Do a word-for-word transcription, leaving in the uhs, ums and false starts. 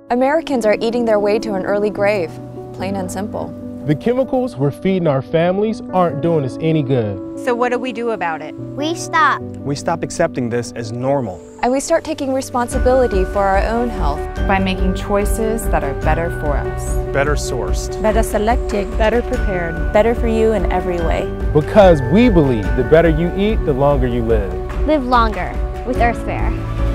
Americans are eating their way to an early grave, plain and simple. The chemicals we're feeding our families aren't doing us any good. So what do we do about it? We stop. We stop accepting this as normal. And we start taking responsibility for our own health. By making choices that are better for us. Better sourced. Better selected. Better prepared. Better for you in every way. Because we believe the better you eat, the longer you live. Live longer with Earth Fare.